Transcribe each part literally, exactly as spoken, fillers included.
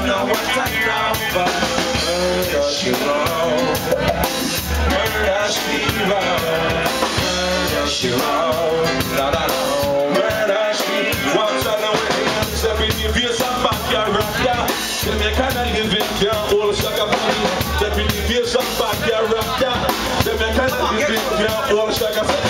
know what I know, but murder she wrote, murder she wrote, murder she wrote, la la la, murder she wrote. I know it is step in the face and back your rocker. Tell me can I live in your old sugar money? Step in the face and back your rocker. Tell me can I live in your old sugar money?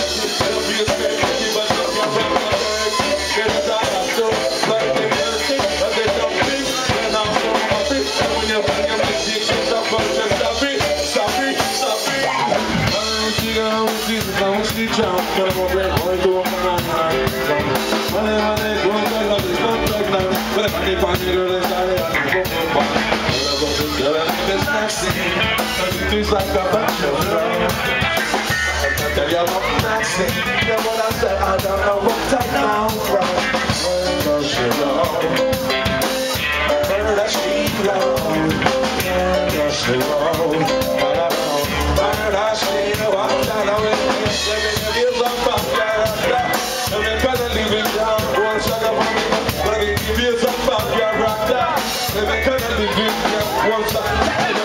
Jump, but I'm going to go on my own. Money, money, go on, I love this, don't talk now. But if I can't find you, girl, it's not it. I can go for fun. I love this girl, I think it's Maxine. Cause it tastes like a bunch of love. I can tell you about Maxine. You know what I said, I don't know what I know from. Murder, she wrote. Murder, she wrote. Murder, she wrote. Murder, she wrote. I know it. Let me kind of live in one side.